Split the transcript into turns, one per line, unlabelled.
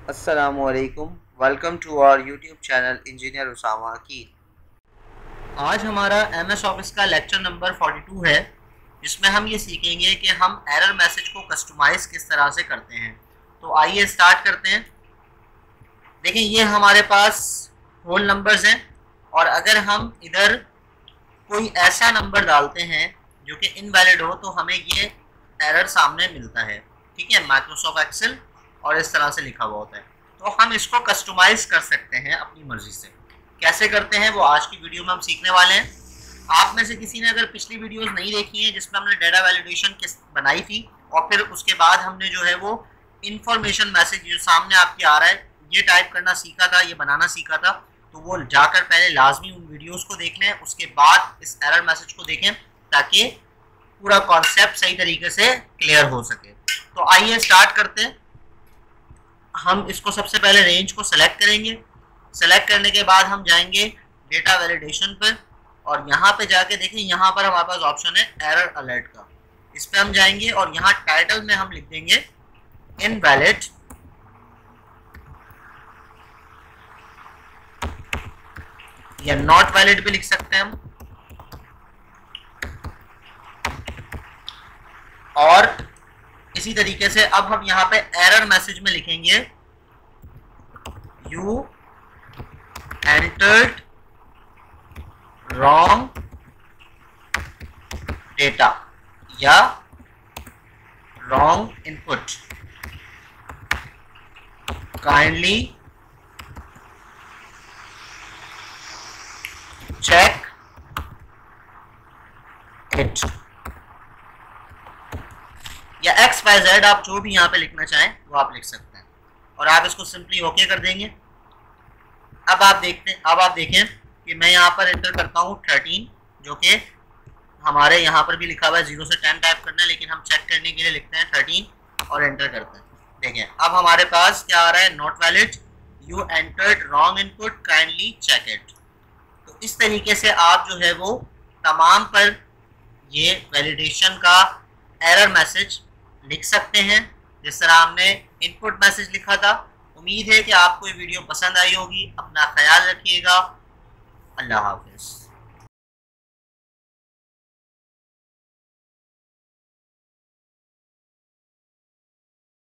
अस्सलामुअलैकुम, welcome to our YouTube channel engineer Usama Aqeel. आज हमारा MS ऑफिस का लेक्चर नंबर 42 है, जिसमें हम ये सीखेंगे कि हम एरर मैसेज को कस्टमाइज़ किस तरह से करते हैं। तो आइए स्टार्ट करते हैं। देखिए, ये हमारे पास होल नंबर्स हैं और अगर हम इधर कोई ऐसा नंबर डालते हैं जो कि इनवैलिड हो तो हमें ये एरर सामने मिलता है। ठीक है, माइक्रोसॉफ्ट एक्सेल और इस तरह से लिखा हुआ होता है। तो हम इसको कस्टमाइज कर सकते हैं अपनी मर्जी से। कैसे करते हैं वो आज की वीडियो में हम सीखने वाले हैं। आप में से किसी ने अगर पिछली वीडियोस नहीं देखी हैं जिसमें हमने डेटा वैलिडेशन बनाई थी और फिर उसके बाद हमने जो है वो इंफॉर्मेशन मैसेज जो सामने आपके आ रहा है ये टाइप करना सीखा था, ये बनाना सीखा था, तो वो जाकर पहले लाजमी उन वीडियोस को देख लें, उसके बाद इस एरर मैसेज को देखें ताकि पूरा कॉन्सेप्ट सही तरीके से क्लियर हो सके। तो आइए स्टार्ट करते हैं। हम इसको सबसे पहले रेंज को सेलेक्ट करेंगे। सेलेक्ट करने के बाद हम जाएंगे डेटा वैलिडेशन पर और यहाँ पे जाके देखिए, यहाँ पर हमारे पास ऑप्शन है एरर अलर्ट का। इस पर हम जाएंगे और यहाँ टाइटल में हम लिख देंगे इनवैलिड या नॉट वैलिड भी लिख सकते हैं हम। और इसी तरीके से अब हम यहाँ पे एरर मैसेज में लिखेंगे यू एंटर्ड रॉन्ग डेटा या wrong input, kindly check it, या XYZ आप जो भी यहाँ पे लिखना चाहें वो आप लिख सकते हैं और आप इसको सिंपली ओके कर देंगे। अब आप देखें कि मैं यहाँ पर एंटर करता हूँ 13, जो कि हमारे यहाँ पर भी लिखा हुआ है 0 से 10 टाइप करना है, लेकिन हम चेक करने के लिए लिखते हैं 13 और एंटर करते हैं। देखें अब हमारे पास क्या आ रहा है, not valid, you entered wrong input, kindly check it. तो इस तरीके से आप जो है वो तमाम पर ये वैलिडेशन का एरर मैसेज लिख सकते हैं जिस तरह हमने इनपुट मैसेज लिखा था। उम्मीद है कि आपको ये वीडियो पसंद आई होगी। अपना ख्याल रखिएगा। अल्लाह हाफिज़।